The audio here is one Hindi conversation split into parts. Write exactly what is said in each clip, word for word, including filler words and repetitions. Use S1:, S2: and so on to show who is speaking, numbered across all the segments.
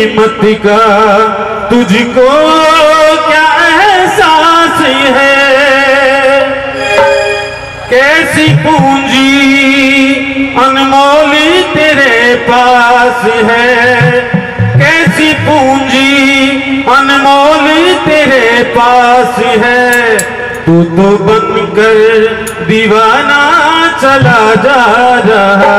S1: कीमत का तुझको क्या एहसास है। कैसी पूंजी अनमोल तेरे पास है, कैसी पूंजी अनमोल तेरे पास है। तू तो बनकर दीवाना चला जा रहा,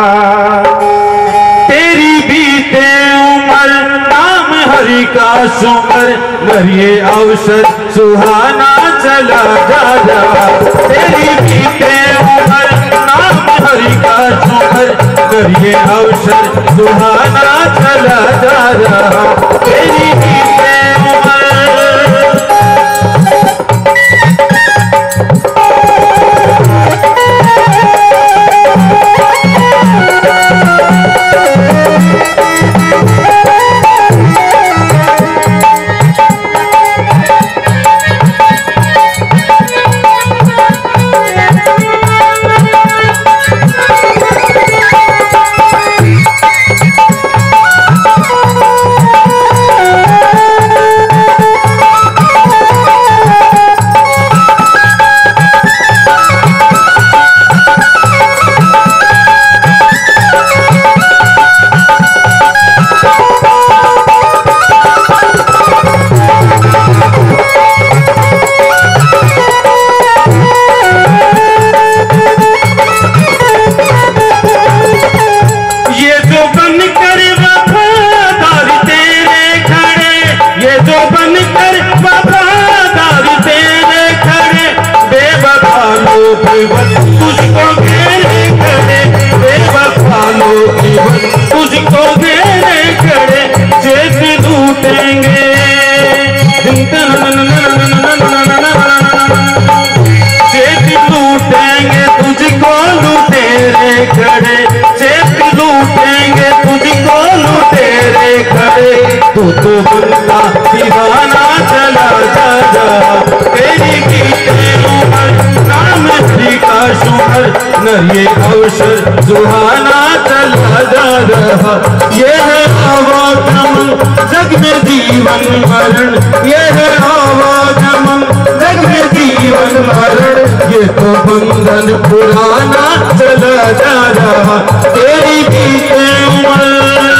S1: तेरी बीते उम्र नाम हरि का सुमर, मर ये अवसर सुहाना चला जा रहा। तेरी बीते उम्र नाम हरि का सुमर, मर ये अवसर सुहाना चला जा रहा। तेरी बीते उम्र तुझको घेरे खड़े, बेवफा लोग तुझको घेरे खड़े, जेब लूटेंगे जेब लूटेंगे तुझको लुटेरे खड़े, जेब लूटेंगे तुझको लुटेरे खड़े। तू तो बनता दीवाना चला जा रहा, तेरी गीते उम्र नाम हरि का शुमर, न ये अवसर सुहाना चला जा रहा। ये है आवागमन जग में जीवन मरण, ये है आवागमन जग में जीवन मरण। ये तो बंधन पुराना चला जा रहा, तेरी बीते उम्र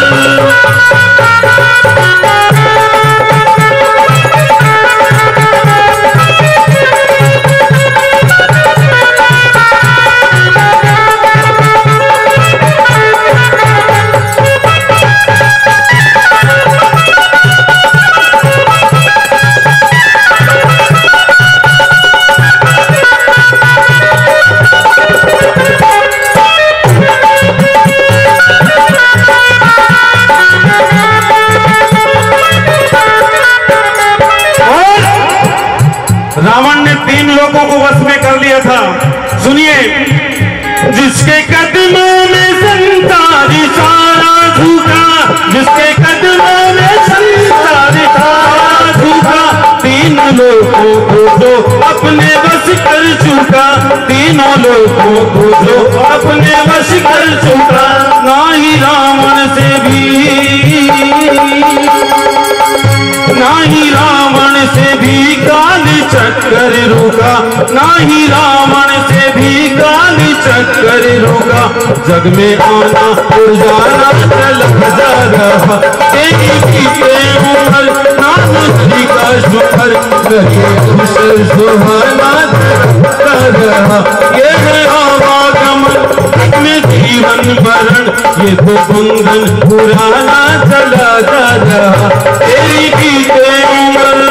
S1: रावण ने तीन लोगों को वश में कर लिया था। सुनिए, जिसके कदमों में संसार सारा झुका, जिसके कदमों में संसार सारा झुका, तीन लोगों को जो अपने वश कर चुका, तीनों लोगों को जो अपने वश कर चुका। ना ही रावण से भी, ना ही रावण से भी काल चक्कर रुका, ना ही रावण से भी काल चक्कर रुका। जग में आना और जाना चला जा रहा, तेरी बीते उम्र नाम हरि का शुमर, ये अवसर सुहाना चला रहा। ये है आवागमन में जीवन मरण, ये तो बंधन पुराना चला जा रहा, तेरी बीते उम्र।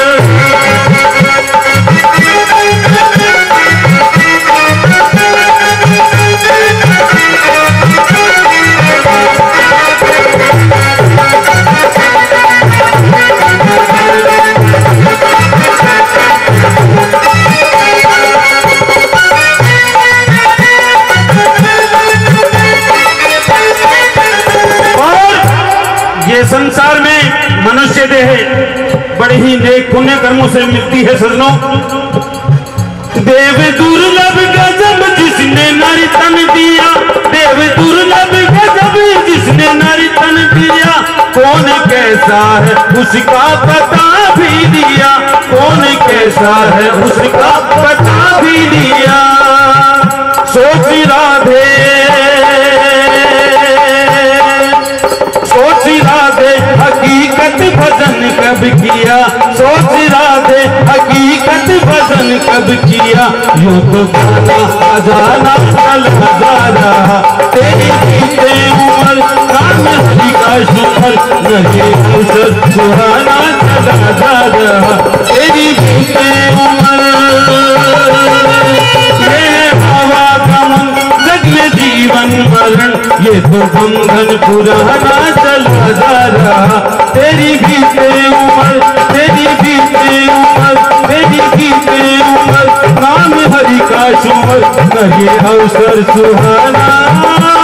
S1: संसार में मनुष्य देह बड़े ही नेक पुण्य कर्मों से मिलती है सजनों। देव दुर्लभ गजब जिसने नारी तन दिया, देव दुर्लभ गजब जिसने नारी तन दिया। कौन कैसा है उसका पता भी दिया, कौन कैसा है उसका पता भी दिया। सोच राधे सोच राधे हकीकत भजन कब किया, सोच राधे हकीकत भजन कब किया। यूं तो गाना बजाना चला जा रहा, तेरी बीते उम्र काम हरी का शुक्र, नहीं अवसर सुहाना चला जा रहा। तेरी बीते उम्र ये हवा का मन जग में जीवन मरण, ये तो बंधन पुराना चला जा रहा। तेरी बीते उम्र तेरी बीते उम्र तेरी बीते उम्र, नाम हरि का शुक्र, नहीं अवसर सुहाना।